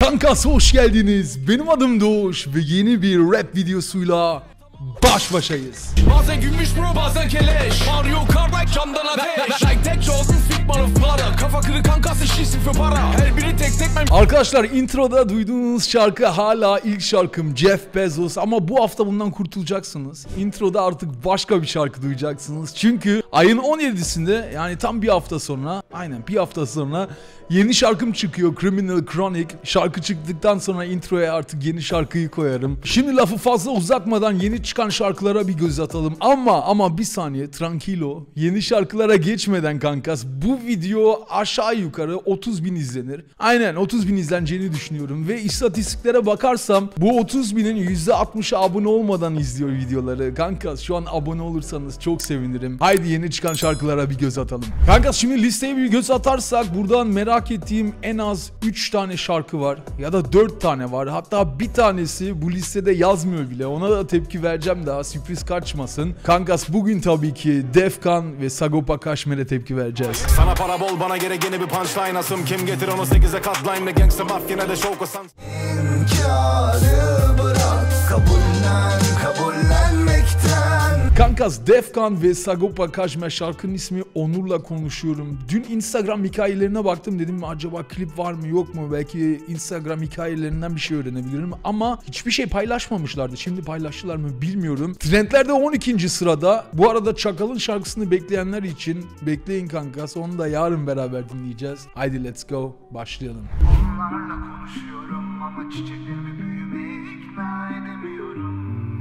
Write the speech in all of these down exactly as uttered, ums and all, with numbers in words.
Kankas hoş geldiniz. Benim adım Doğuş ve yeni bir rap videosuyla baş başayız. Bazen gümüş bro bazen keleş. Mario Kart camdan ateş. Like tek Johnson Figman of para. Kafa kırık kankas işçisin für para. Her biri tek tek men. Arkadaşlar introda duyduğunuz şarkı hala ilk şarkım Jeff Bezos ama bu hafta bundan kurtulacaksınız. Introda artık başka bir şarkı duyacaksınız. Çünkü ayın on yedisinde yani tam bir hafta sonra, aynen bir hafta sonra yeni şarkım çıkıyor, Criminal Chronic. Şarkı çıktıktan sonra introya artık yeni şarkıyı koyarım. Şimdi lafı fazla uzatmadan yeni çıkan şarkılara bir göz atalım. Ama ama bir saniye, tranquilo. Yeni şarkılara geçmeden kankas, bu video aşağı yukarı otuz bin izlenir. Aynen otuz bin izleneceğini düşünüyorum. Ve istatistiklere bakarsam bu otuz binin yüzde altmışı abone olmadan izliyor videoları. Kankas şu an abone olursanız çok sevinirim. Haydi yeni çıkan şarkılara bir göz atalım. Kankas şimdi listeye bir göz atarsak buradan merak Merak ettiğim en az üç tane şarkı var ya da dört tane var. Hatta bir tanesi bu listede yazmıyor bile. Ona da tepki vereceğim, daha sürpriz kaçmasın. Kankas bugün tabii ki Defkan ve Sagopa Kajmer'e tepki vereceğiz. Sana para bol, bana gerek yeni bir punchline asım. Kim getir onu sekize katlayayım, ne gangsta mafyine de şov kosan. İnkarı bırak, kabullen, kabullenmekten. Kankas, Defkan ve Sagopa Kajmer, şarkının ismi Onur'la konuşuyorum. Dün Instagram hikayelerine baktım, dedim acaba klip var mı yok mu, belki Instagram hikayelerinden bir şey öğrenebilirim ama hiçbir şey paylaşmamışlardı. Şimdi paylaştılar mı bilmiyorum. Trendlerde on ikinci sırada. Bu arada Çakal'ın şarkısını bekleyenler için bekleyin kankas, onu da yarın beraber dinleyeceğiz. Haydi let's go, başlayalım. Onlarla konuşuyorum ama çiçeklerimi büyümeye ikna edemiyorum.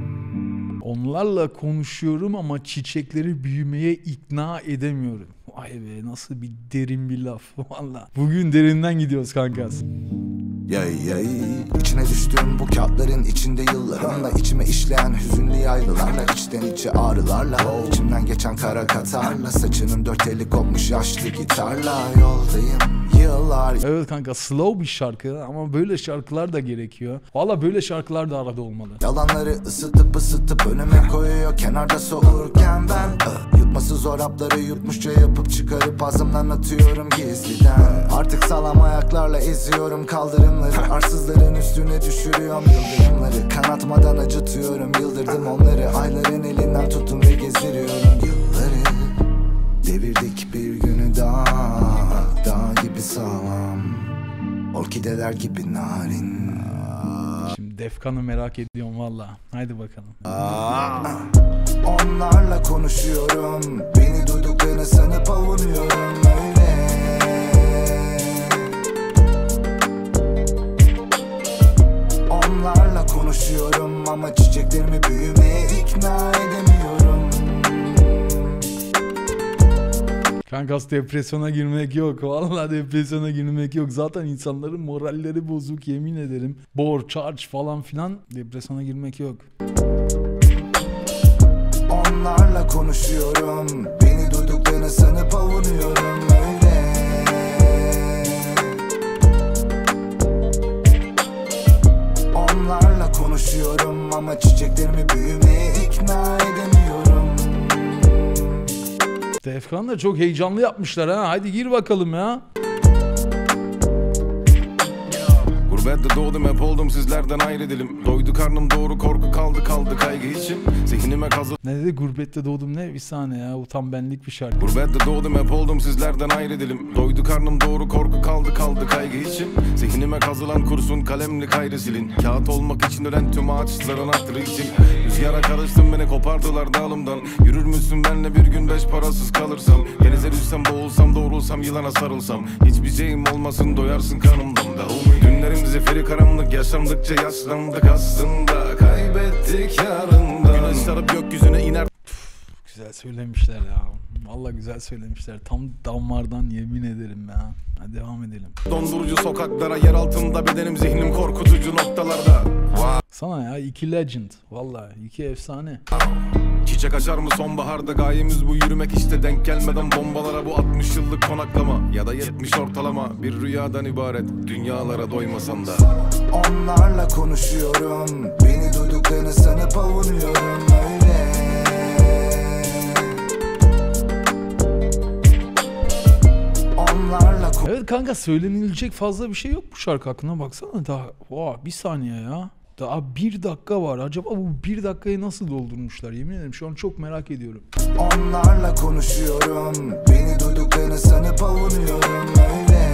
Onlarla konuşuyorum ama çiçekleri büyümeye ikna edemiyorum. Vay be, nasıl bir derin bir laf valla. Bugün derinden gidiyoruz kankas. Yay yay, içine düştüğüm bu kağıtların içinde yıllarımla içime işleyen hüzünlü yaylılarla, içten içe ağrılarla, içimden geçen kara katarla, saçının dört eli kopmuş yaşlı gitarla yoldayım yıllar. Evet kanka, slow bir şarkı ama böyle şarkılar da gerekiyor. Valla böyle şarkılar da arada olmalı. Yalanları ısıtıp ısıtıp önüme koyuyor kenarda soğurken ben uh, yutması zor hapları yutmuşça yapıp çıkarıp ağzımdan atıyorum gizliden. Artık sağlam ayaklarla eziyorum kaldırımları, arsızların üstüne düşürüyorum yıldırımları. Kanatmadan acıtıyorum, yıldırdım onları, ayların elinden tuttum ve gezdiriyorum yılları. Devirdik bir günü daha, dağ gibi sağlam, orkideler gibi narin. Şimdi Defkan'ı merak ediyorum valla. Haydi bakalım. Onlarla konuşuyorum, beni duyduklarını sanıp avunuyorum öyle. Onlarla konuşuyorum ama çiçeklerimi büyümeye ikna edemiyorum. Kankas, depresyona girmek yok. Vallahi depresyona girmek yok. Zaten insanların moralleri bozuk, yemin ederim. Borç, harç falan filan, depresyona girmek yok. Onlarla konuşuyorum, beni duyduklarını sanıp avunuyorum öyle. Onlarla konuşuyorum ama çiçeklerimi büyümeye ikna edemiyorum. Defkan da çok heyecanlı yapmışlar ha. Haydi gir bakalım ya. Gurbette doğdum, hep oldum sizlerden ayrı dilim. Doydu karnım doğru, korku kaldı kaldı kaygı için. Zihnime kazı. Ne dedi? Gurbette doğdum ne? Bir saniye ya. Utan benlik bir şarkı. Gurbette doğdum, hep oldum sizlerden ayrı dilim. Doydu karnım doğru, korku kaldı kaldı kaygı için. Zihnime kazılan kurşun kalemli kayrı silin. Kağıt olmak için ölen tüm ağaçların hatırı için. Rüzgara karıştım, beni kopardılar dağılımdan. Yürür müsün benle bir gün beş parasız kalırsam? Denize düşsem, boğulsam, doğrulsam, yılana sarılsam. Hiçbir şeyim olmasın, doyarsın kanımdan da. Günlerim zifiri karanlık, yaşandıkça yaşlandık aslında. Kaybettik yarından. Güneş sarıp gökyüzüne iner. Güzel söylemişler ya. Vallahi güzel söylemişler. Tam damardan yemin ederim ya. Hadi devam edelim. Dondurucu sokaklara, yer altında bedenim, zihnim korkutucu noktalarda. Sana ya, iki legend. Vallahi iki efsane. Çiçek açar mı sonbaharda, gayemiz bu yürümek işte, denk gelmeden bombalara. Bu altmış yıllık konaklama ya da yetmiş ortalama, bir rüyadan ibaret, dünyalara doymasan da. Onlarla konuşuyorum, beni duyduklarını sanıp avunuyorum öyle. Onlarla Evet kanka, söylenilecek fazla bir şey yok bu şarkı hakkında, baksana daha. Oha, bir saniye ya. Daha bir dakika var. Acaba bu bir dakikayı nasıl doldurmuşlar? Yemin ederim şu an çok merak ediyorum. Onlarla konuşuyorum. Beni duyduklarını sanıp avunuyorum öyle.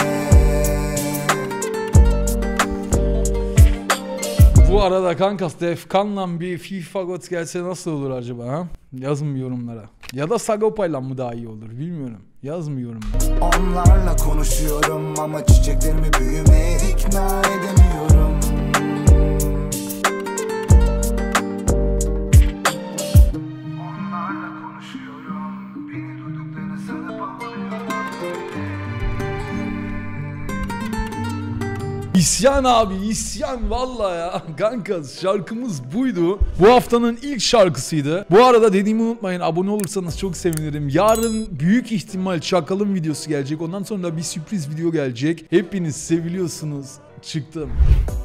Bu arada kanka Defkan'la bir FIFA God gelse nasıl olur acaba ha? Yazın yorumlara. Ya da Sagopa'yla mı daha iyi olur bilmiyorum. Yazın yorumlara. Onlarla konuşuyorum ama çiçeklerimi büyümeye ikna edemiyorum. Onlarla konuşuyorum. Beni duyduklarını sanıp avunuyorum. İsyan abi, isyan vallahi ya. Kanka şarkımız buydu. Bu haftanın ilk şarkısıydı. Bu arada dediğimi unutmayın, abone olursanız çok sevinirim. Yarın büyük ihtimal Çakal'ın videosu gelecek. Ondan sonra bir sürpriz video gelecek. Hepiniz seviliyorsunuz. Çıktım.